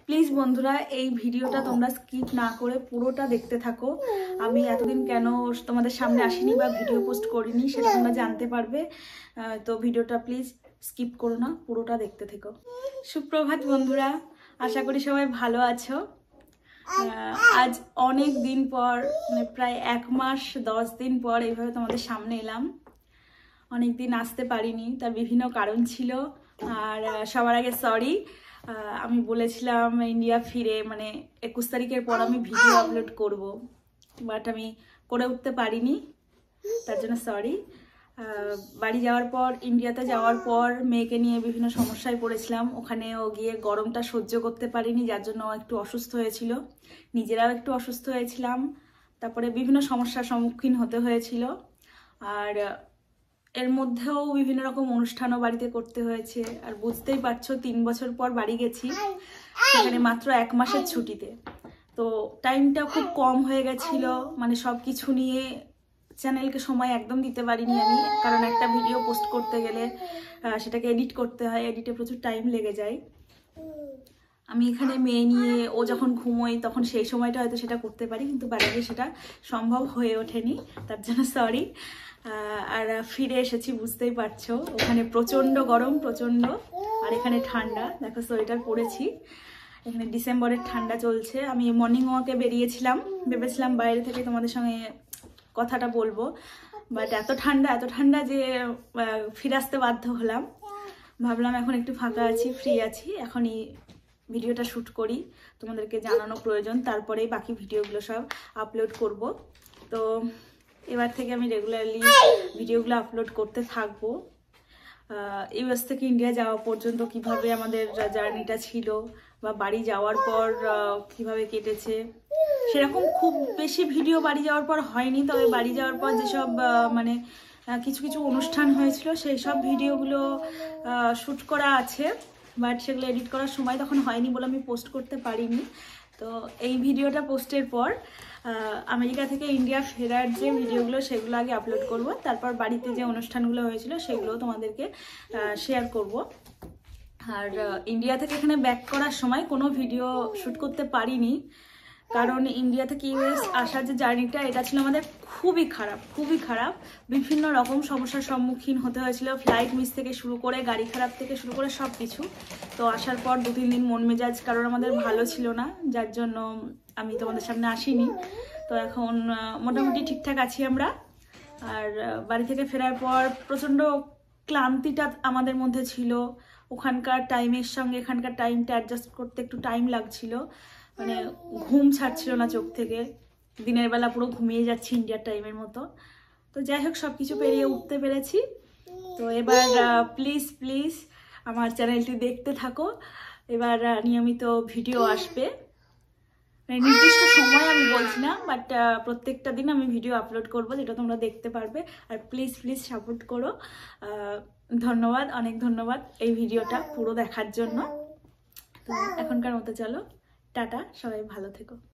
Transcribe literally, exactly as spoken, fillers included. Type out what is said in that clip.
Please বন্ধুরা এই ভিডিওটা তোমরা স্কিপ না করে পুরোটা দেখতে থাকো। আমি এতদিন কেন তোমাদের সামনে আসিনি বা ভিডিও পোস্ট করিনি সেটা তোমরা জানতে পারবে। তো ভিডিওটা প্লিজ স্কিপ করো না, পুরোটা দেখতে থেকো। সুপ্রভাত বন্ধুরা, আশা করি সবাই ভালো আছো। আজ অনেক দিন পর, মানে প্রায় এক মাস দশ দিন পর এইভাবে তোমাদের সামনে এলাম। অনেক দিন আসতে পারিনি, তার বিভিন্ন কারণ ছিল। আর সবার আগে সরি, আমি বলেছিলাম ইন্ডিয়া ফিরে মানে একুশ তারিখের পর আমি ভিডিও আপলোড করব, বাট আমি করে উঠতে পারিনি, তার জন্য সরি। বাড়ি যাওয়ার পর, ইন্ডিয়াতে যাওয়ার পর মেয়েকে নিয়ে বিভিন্ন সমস্যায় পড়েছিলাম। ওখানেও গিয়ে গরমটা সহ্য করতে পারিনি, যার জন্য একটু অসুস্থ হয়েছিল, নিজেরাও একটু অসুস্থ হয়েছিলাম। তারপরে বিভিন্ন সমস্যার সম্মুখীন হতে হয়েছিল। আর এর মধ্যেও বিভিন্ন রকম অনুষ্ঠানও বাড়িতে করতে হয়েছে। আর বুঝতেই পারছো, তিন বছর পর বাড়ি গেছি, সেখানে মাত্র এক মাসের ছুটিতে। তো টাইমটা খুব কম হয়ে গেছিল, মানে সব কিছু নিয়ে চ্যানেলকে সময় একদম দিতে পারিনি আমি। কারণ একটা ভিডিও পোস্ট করতে গেলে সেটাকে এডিট করতে হয়, এডিটে প্রচুর টাইম লেগে যায়। আমি এখানে মেয়ে নিয়ে ও যখন ঘুমোই তখন সেই সময়টা হয়তো সেটা করতে পারি, কিন্তু বাড়িতে সেটা সম্ভব হয়ে ওঠেনি, তার জন্য সরি। আর ফিরে এসেছি, বুঝতেই পারছো ওখানে প্রচণ্ড গরম, প্রচণ্ড। আর এখানে ঠান্ডা, দেখো সোয়েটার পরেছি। এখানে ডিসেম্বরের ঠান্ডা চলছে। আমি মর্নিং ওয়াকে বেরিয়েছিলাম, ভেবেছিলাম বাইরে থেকে তোমাদের সঙ্গে কথাটা বলবো, বাট এত ঠান্ডা এত ঠান্ডা যে ফিরে আসতে বাধ্য হলাম। ভাবলাম এখন একটু ফাঁকা আছি, ফ্রি আছি, এখনই ভিডিওটা শ্যুট করি, তোমাদেরকে জানানো প্রয়োজন, তারপরেই বাকি ভিডিওগুলো সব আপলোড করব। তো এবার থেকে আমি রেগুলারলি ভিডিওগুলো আপলোড করতে থাকবো। ইউএস থেকে ইন্ডিয়া যাওয়া পর্যন্ত কিভাবে আমাদের জার্নিটা ছিল, বা বাড়ি যাওয়ার পর কিভাবে কেটেছে, সেরকম খুব বেশি ভিডিও বাড়ি যাওয়ার পর হয়নি। তবে বাড়ি যাওয়ার পর যেসব মানে কিছু কিছু অনুষ্ঠান হয়েছিল সেই সব ভিডিওগুলো শ্যুট করা আছে, বাট সেগুলো এডিট করার সময় তখন হয়নি বলে আমি পোস্ট করতে পারিনি। তো এই ভিডিওটা পোস্টের পর আমেরিকা থেকে ইন্ডিয়া ফেরার যে ভিডিওগুলো সেগুলো আগে আপলোড করব, তারপর বাড়িতে যে অনুষ্ঠানগুলো হয়েছিল সেগুলো তোমাদেরকে শেয়ার করব। আর ইন্ডিয়া থেকে এখানে ব্যাক করার সময় কোনো ভিডিও শ্যুট করতে পারিনি, কারণ ইন্ডিয়া থেকে ইউএস আসার যে জার্নিটা, এটা ছিল আমাদের খুবই খারাপ, খুবই খারাপ। বিভিন্ন রকম সমস্যার সম্মুখীন হতে হয়েছিল, ফ্লাইট মিস থেকে শুরু করে, গাড়ি খারাপ থেকে শুরু করে সব কিছু। তো আসার পর দু তিন দিন মন মেজাজ কারণ আমাদের ভালো ছিল না, যার জন্য আমি তোমাদের সামনে আসিনি। তো এখন মোটামুটি ঠিকঠাক আছি আমরা। আর বাড়ি থেকে ফেরার পর প্রচণ্ড ক্লান্তিটা আমাদের মধ্যে ছিল। ওখানকার টাইমের সঙ্গে এখানকার টাইমটা অ্যাডজাস্ট করতে একটু টাইম লাগছিল, মানে ঘুম ছাড়ছিল না চোখ থেকে, দিনের বেলা পুরো ঘুমিয়ে যাচ্ছি ইন্ডিয়ার টাইমের মতো। তো যাই হোক, সব কিছু পেরিয়ে উঠতে পেরেছি। তো এবার প্লিজ প্লিজ আমার চ্যানেলটি দেখতে থাকো। এবার নিয়মিত ভিডিও আসবে, মানে নির্দিষ্ট সময় আমি বলছি না, বাট প্রত্যেকটা দিন আমি ভিডিও আপলোড করব, যেটা তোমরা দেখতে পারবে। আর প্লিজ প্লিজ সাপোর্ট করো। ধন্যবাদ, অনেক ধন্যবাদ এই ভিডিওটা পুরো দেখার জন্য। তো এখনকার মতো চলো, টাটা, সবাই ভালো থেকো।